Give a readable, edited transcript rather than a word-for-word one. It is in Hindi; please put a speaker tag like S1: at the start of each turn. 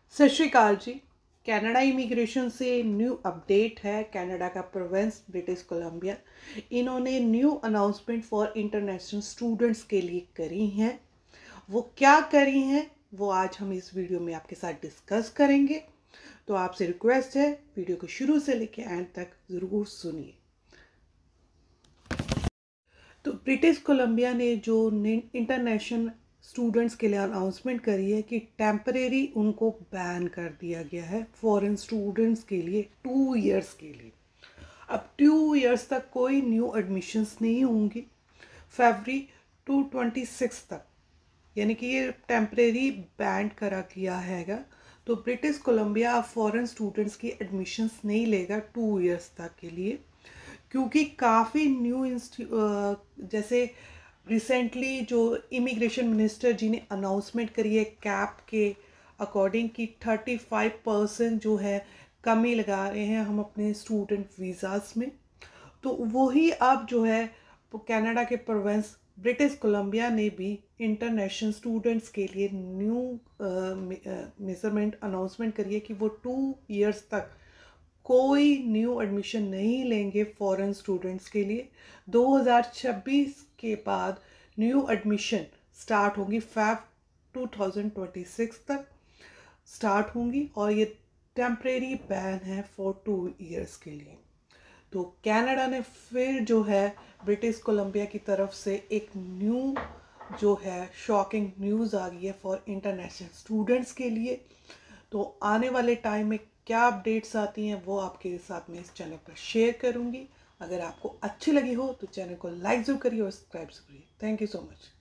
S1: सत श्री अकाल जी। कनाडा इमिग्रेशन से न्यू अपडेट है। कनाडा का प्रोविंस ब्रिटिश कोलंबिया, इन्होंने new announcement for international students के लिए करी हैं। वो क्या करी हैं वो आज हम इस वीडियो में आपके साथ डिस्कस करेंगे। तो आपसे रिक्वेस्ट है, वीडियो को शुरू से लेकर एंड तक ज़रूर सुनिए। तो ब्रिटिश कोलंबिया ने जो इंटरनेशनल स्टूडेंट्स के लिए अनाउंसमेंट करी है कि टेम्परेरी उनको बैन कर दिया गया है फॉरेन स्टूडेंट्स के लिए 2 इयर्स के लिए। अब 2 इयर्स तक कोई न्यू एडमिशन्स नहीं होंगी फरवरी 2026 तक, यानी कि ये टेम्परेरी बैन करा गया हैगा। तो ब्रिटिश कोलंबिया अब फॉरेन स्टूडेंट्स की एडमिशन्स नहीं लेगा 2 इयर्स तक के लिए, क्योंकि काफ़ी न्यू जैसे रिसेंटली जो इमिग्रेशन मिनिस्टर जी ने अनाउंसमेंट करी है कैप के अकॉर्डिंग कि 35% जो है कमी लगा रहे हैं हम अपने स्टूडेंट वीज़ास में। तो वही अब जो है कनाडा के प्रोविंस ब्रिटिश कोलंबिया ने भी इंटरनेशनल स्टूडेंट्स के लिए न्यू मेजरमेंट अनाउंसमेंट करी है कि वो 2 इयर्स तक कोई न्यू एडमिशन नहीं लेंगे फॉरेन स्टूडेंट्स के लिए। 2026 के बाद न्यू एडमिशन स्टार्ट होंगी, फेब 2026 तक स्टार्ट होंगी, और ये टेम्परेरी बैन है फॉर 2 इयर्स के लिए। तो कनाडा ने फिर जो है ब्रिटिश कोलंबिया की तरफ से एक न्यू जो है शॉकिंग न्यूज़ आ गई है फॉर इंटरनेशनल स्टूडेंट्स के लिए। तो आने वाले टाइम में क्या अपडेट्स आती हैं वो आपके साथ में इस चैनल पर शेयर करूंगी। अगर आपको अच्छी लगी हो तो चैनल को लाइक ज़रूर करिए और सब्सक्राइब ज़रूर करिए। Thank you so much.